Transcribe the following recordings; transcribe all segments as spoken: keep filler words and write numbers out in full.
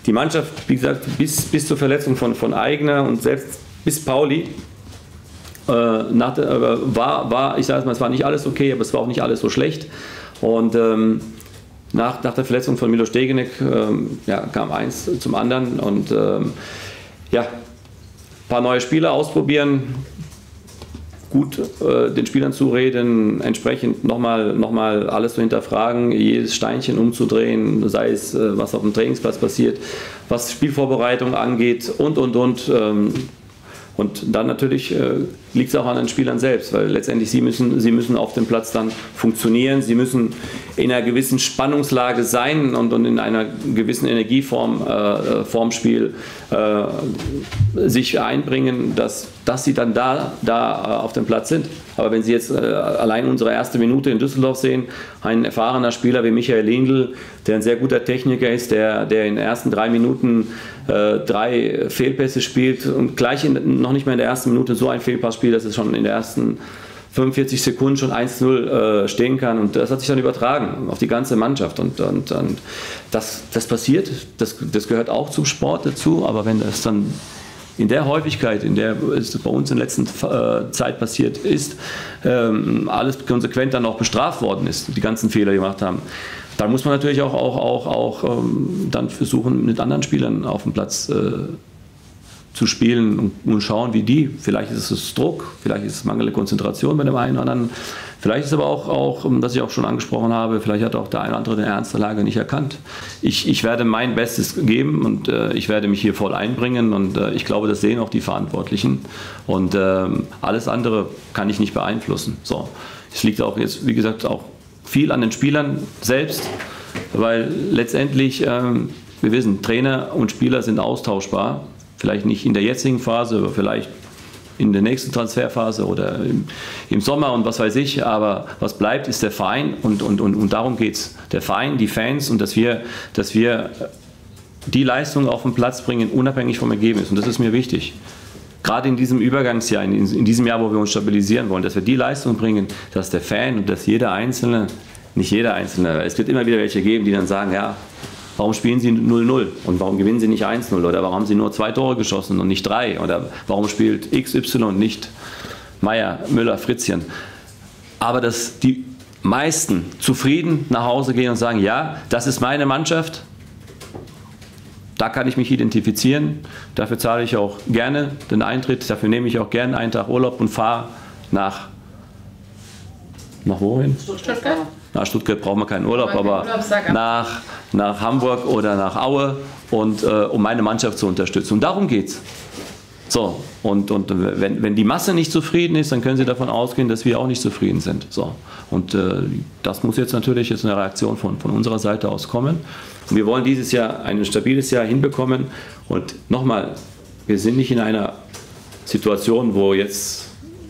die Mannschaft, wie gesagt, bis, bis zur Verletzung von, von Aigner und selbst bis Pauli, äh, nach der, äh, war, war, ich sage es mal, es war nicht alles okay, aber es war auch nicht alles so schlecht. Und ähm, nach, nach der Verletzung von Miloš Degenek ähm, ja, kam eins zum anderen und ähm, ja, ein paar neue Spieler ausprobieren, gut äh, den Spielern zureden, entsprechend nochmal noch mal alles zu hinterfragen, jedes Steinchen umzudrehen, sei es äh, was auf dem Trainingsplatz passiert, was Spielvorbereitung angeht und und und. Ähm, Und dann natürlich äh, liegt es auch an den Spielern selbst, weil letztendlich sie müssen, sie müssen auf dem Platz dann funktionieren, sie müssen in einer gewissen Spannungslage sein und, und in einer gewissen Energieform, äh, Formspiel äh, sich einbringen, dass, dass sie dann da, da äh, auf dem Platz sind. Aber wenn Sie jetzt äh, allein unsere erste Minute in Düsseldorf sehen, ein erfahrener Spieler wie Michael Lindl, der ein sehr guter Techniker ist, der, der in den ersten drei Minuten äh, drei Fehlpässe spielt und gleich in, noch nicht mal in der ersten Minute so ein Fehlpass spielt, dass es schon in den ersten fünfundvierzig Sekunden schon eins zu null äh, stehen kann. Und das hat sich dann übertragen auf die ganze Mannschaft. Und, und, und das, das passiert, das, das gehört auch zum Sport dazu, aber wenn das dann in der Häufigkeit, in der es bei uns in der letzten äh, Zeit passiert ist, ähm, alles konsequent dann auch bestraft worden ist, die ganzen Fehler, die wir gemacht haben, dann muss man natürlich auch, auch, auch, auch ähm, dann versuchen, mit anderen Spielern auf dem Platz äh, zu spielen und, und schauen, wie die, vielleicht ist es Druck, vielleicht ist es mangelnde Konzentration bei dem einen oder anderen, vielleicht ist es aber auch, auch, was ich auch schon angesprochen habe, vielleicht hat auch der eine oder andere den Ernst der Lage nicht erkannt. Ich, ich werde mein Bestes geben und äh, ich werde mich hier voll einbringen und äh, ich glaube, das sehen auch die Verantwortlichen und äh, alles andere kann ich nicht beeinflussen. So. Es liegt auch jetzt, wie gesagt, auch viel an den Spielern selbst, weil letztendlich, äh, wir wissen, Trainer und Spieler sind austauschbar. Vielleicht nicht in der jetzigen Phase, aber vielleicht in der nächsten Transferphase oder im, im Sommer und was weiß ich. Aber was bleibt, ist der Verein und, und, und, und darum geht es. Der Verein, die Fans und dass wir, dass wir die Leistung auf den Platz bringen, unabhängig vom Ergebnis. Und das ist mir wichtig. Gerade in diesem Übergangsjahr, in, in diesem Jahr, wo wir uns stabilisieren wollen, dass wir die Leistung bringen, dass der Fan und dass jeder Einzelne, nicht jeder Einzelne, es wird immer wieder welche geben, die dann sagen, ja, warum spielen Sie null null und warum gewinnen Sie nicht eins null oder warum haben Sie nur zwei Tore geschossen und nicht drei oder warum spielt X Y nicht Meier, Müller, Fritzchen. Aber dass die meisten zufrieden nach Hause gehen und sagen, ja, das ist meine Mannschaft, da kann ich mich identifizieren, dafür zahle ich auch gerne den Eintritt, dafür nehme ich auch gerne einen Tag Urlaub und fahre nach, nach wohin? Stuttgart. Nach Stuttgart brauchen wir keinen Urlaub, aber nach, nach Hamburg oder nach Aue, und, äh, um meine Mannschaft zu unterstützen. Und darum geht es. So, und, und wenn, wenn die Masse nicht zufrieden ist, dann können Sie davon ausgehen, dass wir auch nicht zufrieden sind. So, und äh, das muss jetzt natürlich jetzt eine Reaktion von, von unserer Seite aus kommen. Und wir wollen dieses Jahr ein stabiles Jahr hinbekommen. Und nochmal, wir sind nicht in einer Situation, wo jetzt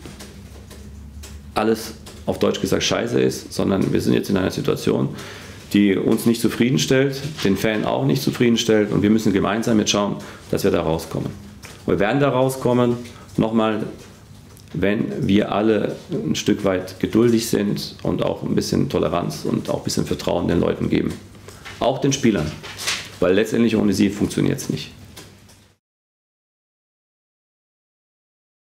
alles auf Deutsch gesagt scheiße ist, sondern wir sind jetzt in einer Situation, die uns nicht zufriedenstellt, den Fan auch nicht zufriedenstellt, und wir müssen gemeinsam jetzt schauen, dass wir da rauskommen. Wir werden da rauskommen, nochmal, wenn wir alle ein Stück weit geduldig sind und auch ein bisschen Toleranz und auch ein bisschen Vertrauen den Leuten geben. Auch den Spielern, weil letztendlich ohne sie funktioniert es nicht.